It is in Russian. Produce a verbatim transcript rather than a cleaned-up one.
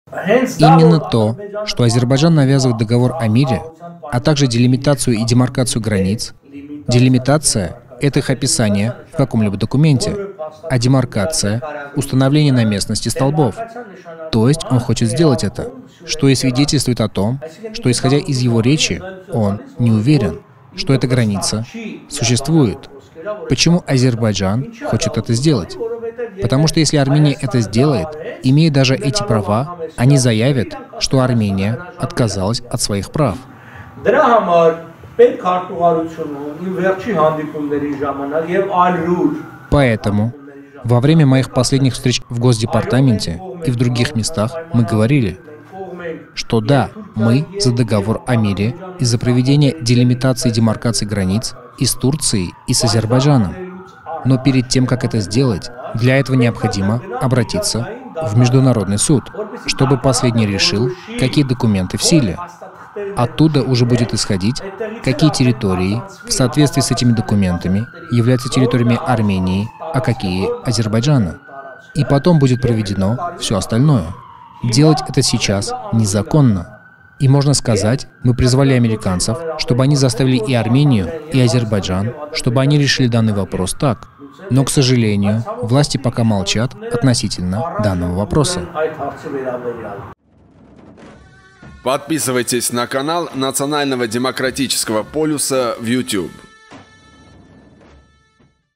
Именно то, что Азербайджан навязывает договор о мире, а также делимитацию и демаркацию границ. Делимитация — это их описание в каком-либо документе, а демаркация — установление на местности столбов. То есть он хочет сделать это, что и свидетельствует о том, что, исходя из его речи, он не уверен, что эта граница существует. Почему Азербайджан хочет это сделать? Потому что если Армения это сделает, имея даже эти права, они заявят, что Армения отказалась от своих прав. Поэтому во время моих последних встреч в Госдепартаменте и в других местах мы говорили, что да, мы за договор о мире и за проведение делимитации и демаркации границ и с Турцией, и с Азербайджаном. Но перед тем, как это сделать, для этого необходимо обратиться в Международный суд, чтобы последний решил, какие документы в силе. Оттуда уже будет исходить, какие территории в соответствии с этими документами являются территориями Армении, а какие — Азербайджана. И потом будет проведено все остальное. Делать это сейчас незаконно. И можно сказать, мы призвали американцев, чтобы они заставили и Армению, и Азербайджан, чтобы они решили данный вопрос так. Но, к сожалению, власти пока молчат относительно данного вопроса. Подписывайтесь на канал Национального демократического полюса в YouTube.